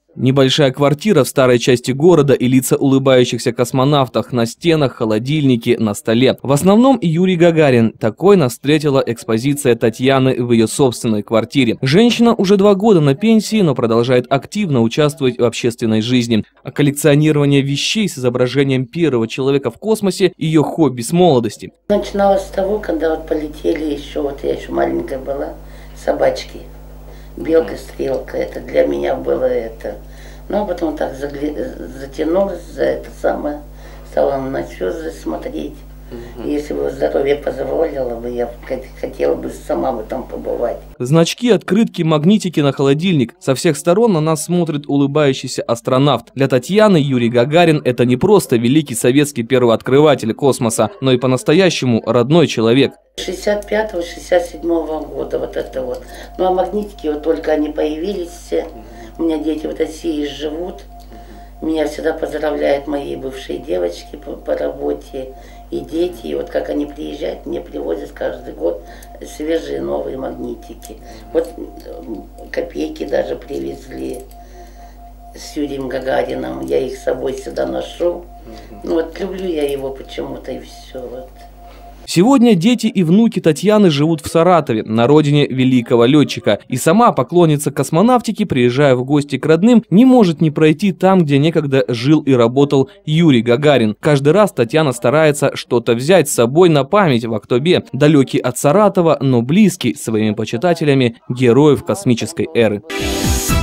Небольшая квартира в старой части города и лица улыбающихся космонавтов на стенах, холодильнике, на столе. В основном Юрий Гагарин. Такой нас встретила экспозиция Татьяны в ее собственной квартире. Женщина уже 2 года на пенсии, но продолжает активно участвовать в общественной жизни. А коллекционирование вещей с изображением первого человека в космосе – ее хобби с молодости. Начиналось с того, когда полетели еще, я еще маленькая была, собачки. Белка-стрелка, это для меня было это. Ну, а потом так затянулось за это самое, стала на звезды смотреть. Если бы здоровье позволило бы, я хотела бы сама бы там побывать. Значки, открытки, магнитики на холодильник. Со всех сторон на нас смотрит улыбающийся астронавт. Для Татьяны Юрий Гагарин – это не просто великий советский первооткрыватель космоса, но и по-настоящему родной человек. 65-67 года вот это вот. Ну а магнитики вот только они появились все. У меня дети в России живут. Меня всегда поздравляют мои бывшие девочки по работе и дети. И вот как они приезжают, мне привозят каждый год свежие новые магнитики. Вот копейки даже привезли с Юрием Гагарином. Я их с собой сюда ношу. Ну вот люблю я его почему-то и все вот. Сегодня дети и внуки Татьяны живут в Саратове, на родине великого летчика. И сама поклонница космонавтики, приезжая в гости к родным, не может не пройти там, где некогда жил и работал Юрий Гагарин. Каждый раз Татьяна старается что-то взять с собой на память в Актобе. Далекий от Саратова, но близкий своими почитателями героев космической эры.